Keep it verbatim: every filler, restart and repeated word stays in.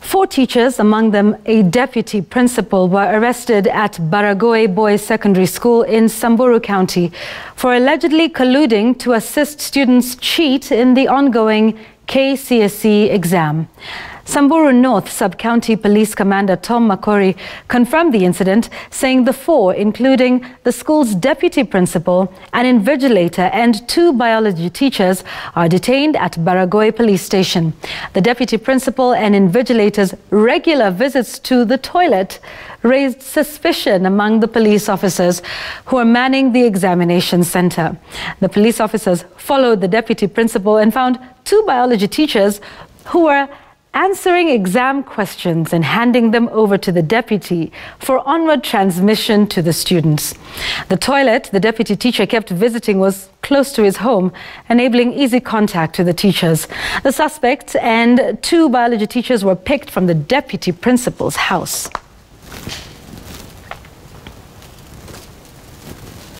Four teachers, among them a deputy principal, were arrested at Baragoe Boys Secondary School in Samburu County for allegedly colluding to assist students cheat in the ongoing K C S E exam. Samburu North Sub-County Police Commander Tom Makori confirmed the incident, saying the four, including the school's deputy principal, an invigilator and two biology teachers, are detained at Baragoe Police Station. The deputy principal and invigilator's regular visits to the toilet raised suspicion among the police officers who are manning the examination center. The police officers followed the deputy principal and found two biology teachers who were answering exam questions and handing them over to the deputy for onward transmission to the students. The toilet the deputy teacher kept visiting was close to his home, enabling easy contact to the teachers. The suspect and two biology teachers were picked from the deputy principal's house.